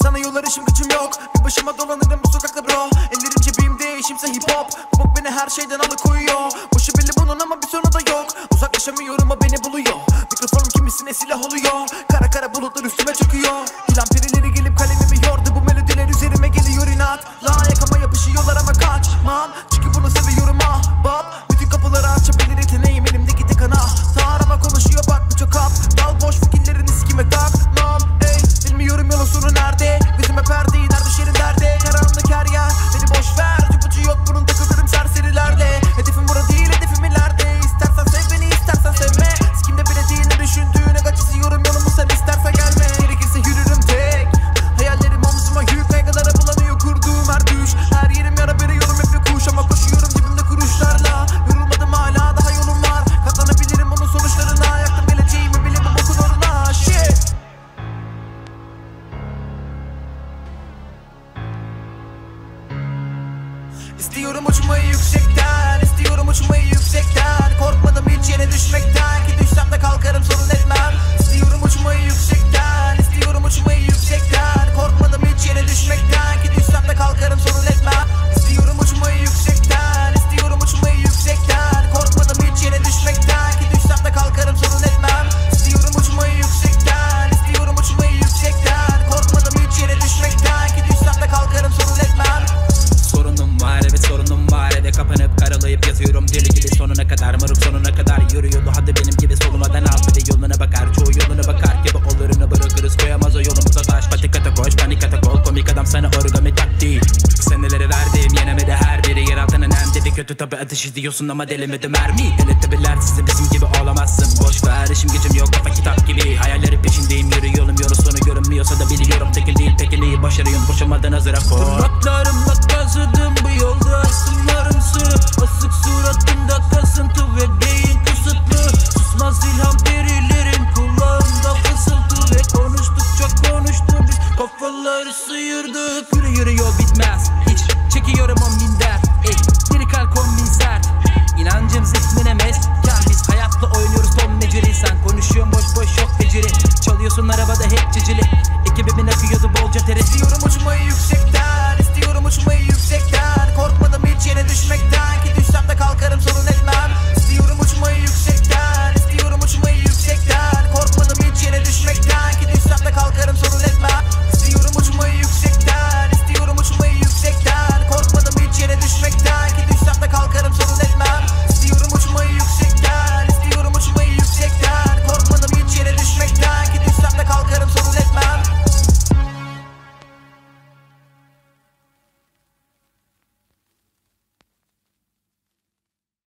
Sana yollar işim gücüm yok. Bir başıma dolanırım bu sokakta bro. Ellerim cebimde, işimse hip hop. Bu bok beni her şeyden alıkoyuyor. Boşu belli bunun ama bir sonu da yok. Uzaklaşamıyorum o beni buluyor. Mikrofonum kimisine silah oluyor. Kara kara bulutlar üstüme çöküyor. Gülen perileri gelip kalemimi yordu. Bu melodiler üzerime geliyor inat. Yakama yapışıyorlar ama kaçmam. Çünkü bunu seviyorum ahbap. Bütün kapıları açabilir yeteneğim elimdeki tek anahtar. Ama konuşuyor bak birçok aptal. Boş fikirlerini sikime takmam. Ey bilmiyorum yolun sonu nerede. Gözüme perde iner düşerim derde. Karanlık her yer beni boş ver. Çubucu yok bunun takılırım serserilerle. Hedefim burada değil hedefim ileride. İstersen sev beni istersen sevme. Sikimde bile değil ne düşündüğüne kaç istiyorum yolumu sen istersen gelme. Gerekirse yürürüm tek. Hayallerim omzuma yük. Kaygılara bulanıyor kurduğum her düş. Her yerim yara veriyorum hep bir kuş. Ama koşuyorum cebimde kuruşlarla. Yorulmadım hala daha yolum var. Katlanabilirim onun sonuçlarına. Yaktım geleceğimi bile bu bokun uğruna. Shit. İstiyorum uçmayı yüksekten. İstiyorum uçmayı yüksekten. Korkmadım hiç yere düşmekten. Ki düşsem de kalkarım sorun etmem. İstiyorum uçmayı yüksekten. İstiyorum uçmayı yüksekten. Korkmadım hiç yere düşmekten. Ki düşsem de kalkarım sorun etmem. İstiyorum uçmayı yüksekten. İstiyorum uçmayı yüksekten. Korkmadım hiç yere düşmekten. Ki düşsem de kalkarım sorun etmem. İstiyorum uçmayı yüksekten. İstiyorum uçmayı yüksekten. Korkmadım hiç yere düşmekten. Ki düşsem de kalkarım sorun etmem. Sorunum var evet sorunum var. Eve kapanıp karalayıp yazıyorum deli gibi sonuna kadar. Moruk sonuna kadar yürüyordu hadi benim gibi solumadan al. Bir de yoluna bakar çoğu yoluna bakar. Gibi olurunu bırakırız koyamaz o yolumuza taş. Patikata koş panik atakol komik adam sana origami taktiği. Seneleri verdim yenemedi her biri. Yer altının en dedi kötü tabi ateş ediyorsun ama delemedi mermi. Denetebilir sizi bizim gibi olamazsın. Boş ver işim gücüm yok kafa kitap gibi. Hayalleri peşindeyim yürüyorum yolu sonu görünmüyorsa da biliyorum. Tekil değil tekiliği başarıyorum boşamadan hazıra koy. Tırnaklarımla kazıdım bu yolda asımlarımsı. Asık suratımda kasıntı ve beyin kısıtlı. Susmaz ilham perilerin kulağımda fısıltı. Ve konuştukça konuştuk biz kafaları sıyırdık. Yürüyor bitmez hiç çekiyorum 10.000 dert. Lirikal kombin sert İnancım zihnine mesken. Biz hayatla oynuyoruz Tom ve Jerry. Sen konuşuyorsun boş boş yok beceri. Çalıyorsun arabada hep cicili. Ekibimin akıyordu bolca teri.